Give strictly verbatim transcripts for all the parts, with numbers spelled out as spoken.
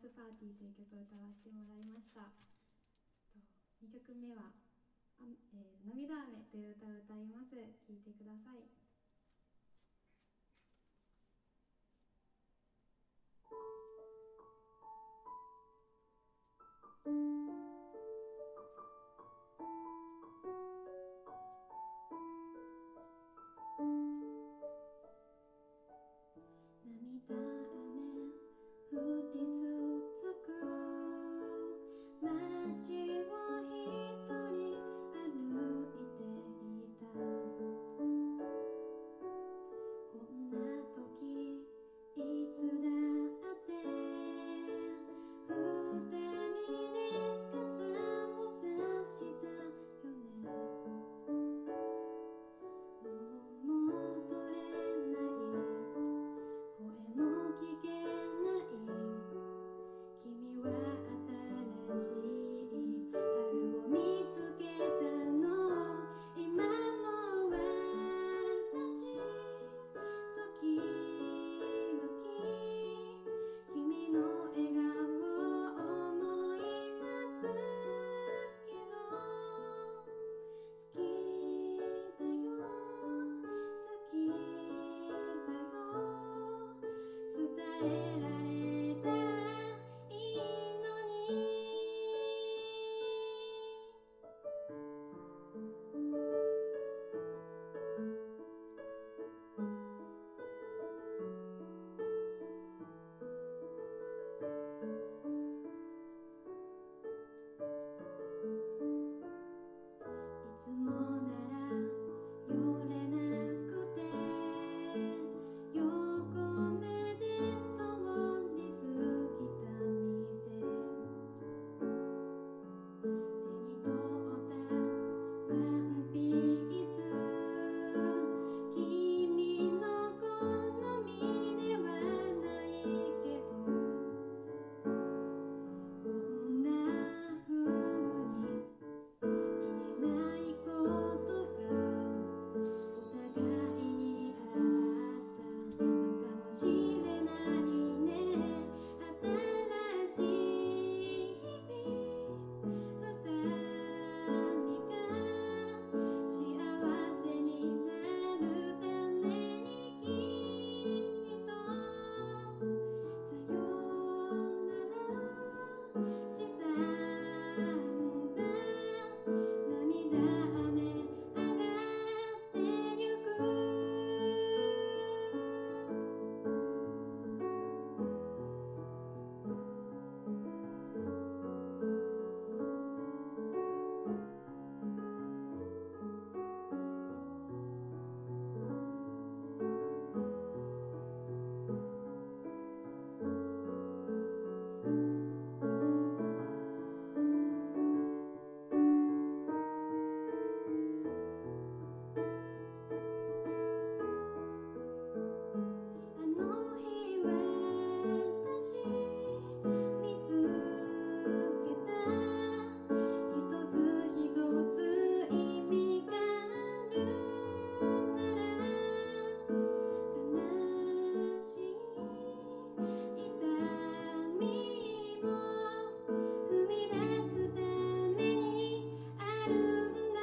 スパーティー」という曲を歌わせてもらいました。にきょくめは「あえー、涙雨」という歌を歌います。聴いてください。涙雨降り続く街を一人歩いていた。こんな時いつだって二人で傘を差したよね。もう戻れない声も聞けない。君は新しい春を見つけたの。今も私時々君の笑顔を思い出すけど、好きだよ好きだよ伝えられたらいいのに。いつもなら寄れなくて横目で通り過ぎた店、手に取ったワンピース、君の好みではないけど、こんな風に言えないことがお互いにあったのかもしれないね。新しい日々、二人が幸せになるためにきっとさよならしたんだ。涙雨上がってゆく。あの日私見つけた一つ一つ意味があるなら、悲しい痛みも踏み出すためにあるんだ。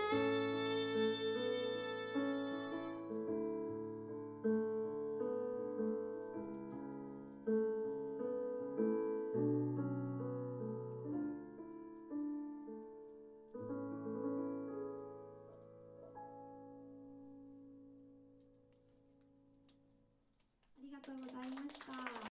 ありがとうございました。